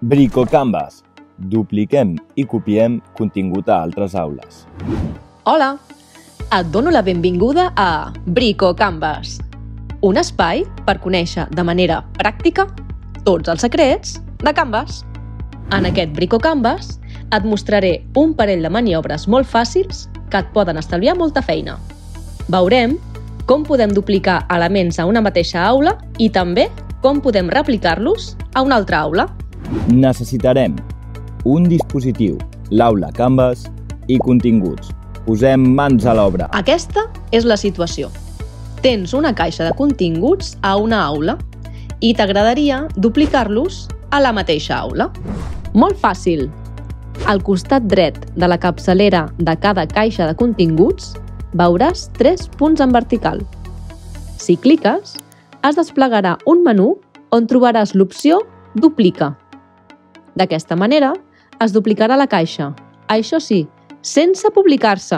Bricocanvas. Dupliquem i copiem contingut a altres aules. Hola! Et dono la benvinguda a Bricocanvas, un espai per conèixer de manera pràctica tots els secrets de Canvas. En aquest Bricocanvas et mostraré un parell de maniobres molt fàcils que et poden estalviar molta feina. Veurem com podem duplicar elements a una mateixa aula i també com podem replicar-los a una altra aula. Necessitarem un dispositiu, l'aula Canvas i continguts. Posem mans a l'obra. Aquesta és la situació. Tens una caixa de continguts a una aula i t'agradaria duplicar-los a la mateixa aula. Molt fàcil! Al costat dret de la capçalera de cada caixa de continguts veuràs 3 punts en vertical. Si cliques, es desplegarà un menú on trobaràs l'opció Duplica. D'aquesta manera, es duplicarà la caixa, això sí, sense publicar-se.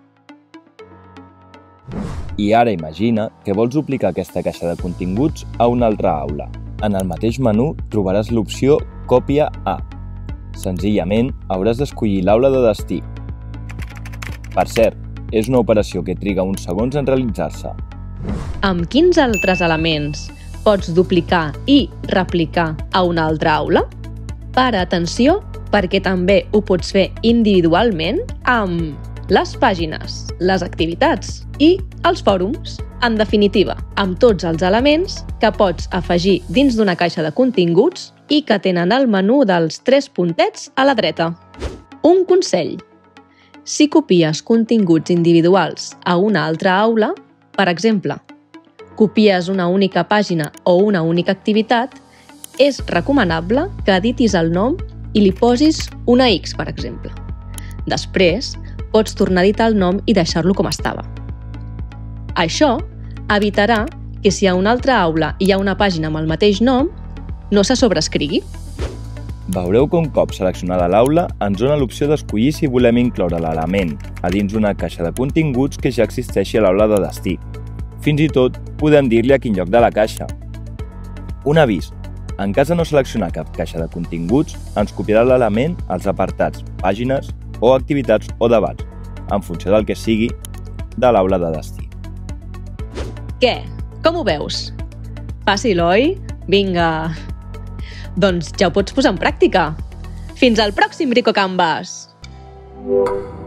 I ara imagina que vols duplicar aquesta caixa de continguts a una altra aula. En el mateix menú trobaràs l'opció Còpia a. Senzillament hauràs d'escollir l'aula de destí. Per cert, és una operació que triga uns segons en realitzar-se. Amb quins altres elements pots duplicar i replicar a una altra aula? Para atenció, perquè també ho pots fer individualment amb les pàgines, les activitats i els fòrums. En definitiva, amb tots els elements que pots afegir dins d'una caixa de continguts i que tenen el menú dels 3 puntets a la dreta. Un consell. Si copies continguts individuals a una altra aula, per exemple, copies una única pàgina o una única activitat, és recomanable que editis el nom i li posis una X, per exemple. Després, pots tornar a editar el nom i deixar-lo com estava. Això evitarà que si a una altra aula hi ha una pàgina amb el mateix nom, no se sobreescrigui. Veureu que un cop seleccionada l'aula ens dona l'opció d'escollir si volem incloure l'element a dins d'una caixa de continguts que ja existeixi a l'aula de destí. Fins i tot podem dir-li a quin lloc de la caixa. Un avís. En cas de no seleccionar cap caixa de continguts, ens copiarà l'element als apartats, pàgines o activitats o debats, en funció del que sigui de l'aula de destí. Què? Com ho veus? Fàcil, oi? Vinga! Doncs ja ho pots posar en pràctica. Fins al pròxim Bricocanvas!